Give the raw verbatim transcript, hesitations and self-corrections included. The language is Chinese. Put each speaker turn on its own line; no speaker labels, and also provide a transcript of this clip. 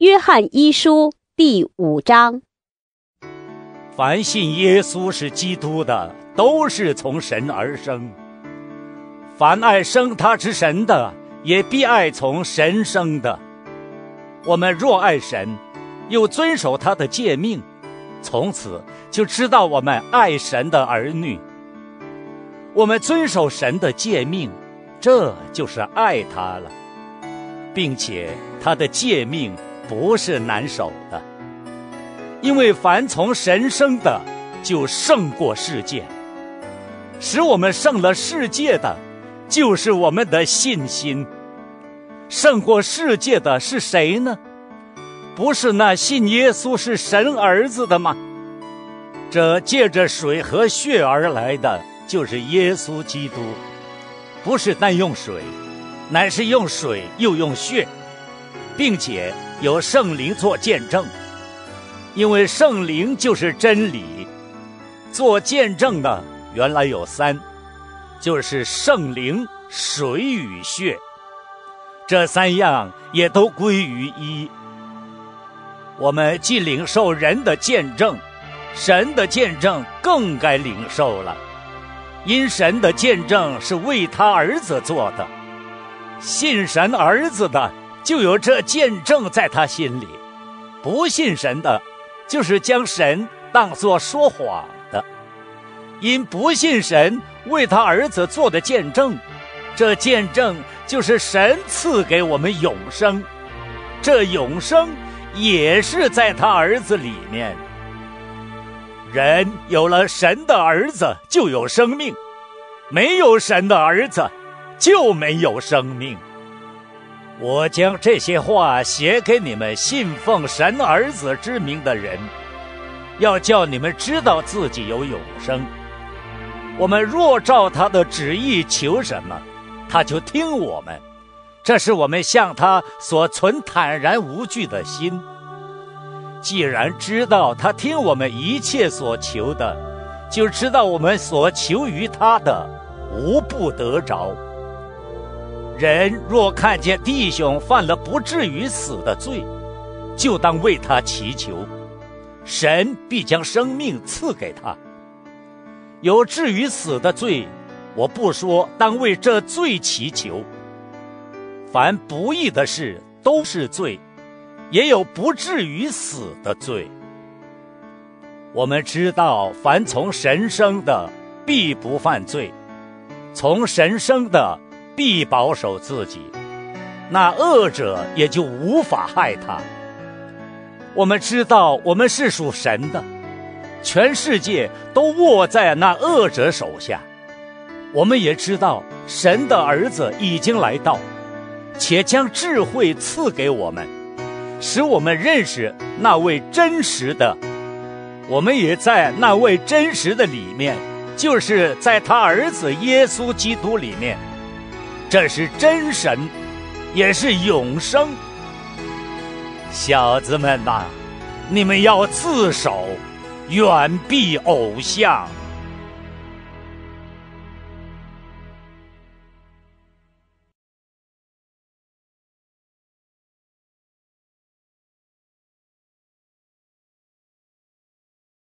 约翰一书第五章。
凡信耶稣是基督的，都是从神而生。凡爱生他之神的，也必爱从神生的。我们若爱神，又遵守他的诫命，从此就知道我们爱神的儿女。我们遵守神的诫命，这就是爱他了，并且他的诫命不是难守的，因为凡从神生的，就胜过世界。使我们胜了世界的，就是我们的信心。胜过世界的是谁呢？不是那信耶稣是神儿子的吗？这借着水和血而来的，就是耶稣基督，不是单用水，乃是用水又用血，并且有圣灵做见证。因为圣灵就是真理。做见证的原来有三，就是圣灵、水与血，这三样也都归于一。我们既领受人的见证，神的见证更该领受了，因神的见证是为他儿子做的。信神儿子的，就有这见证在他心里；不信神的，就是将神当作说谎的。因不信神为他儿子做的见证，这见证就是神赐给我们永生，这永生也是在他儿子里面。人有了神的儿子就有生命，没有神的儿子就没有生命。我将这些话写给你们信奉神儿子之名的人，要叫你们知道自己有永生。我们若照他的旨意求什么，他就听我们，这是我们向他所存坦然无惧的心。既然知道他听我们一切所求的，就知道我们所求于他的无不得着。人若看见弟兄犯了不至于死的罪，就当为他祈求，神必将生命赐给他。有至于死的罪，我不说当为这罪祈求。凡不义的事都是罪，也有不至于死的罪。我们知道，凡从神生的，必不犯罪；从神生的，必保守自己，那恶者也就无法害他。我们知道，我们是属神的，全世界都握在那恶者手下。我们也知道，神的儿子已经来到，且将智慧赐给我们，使我们认识那位真实的。我们也在那位真实的里面，就是在他儿子耶稣基督里面。这是真神，也是永生。小子们呐，你们要自守，远避偶像。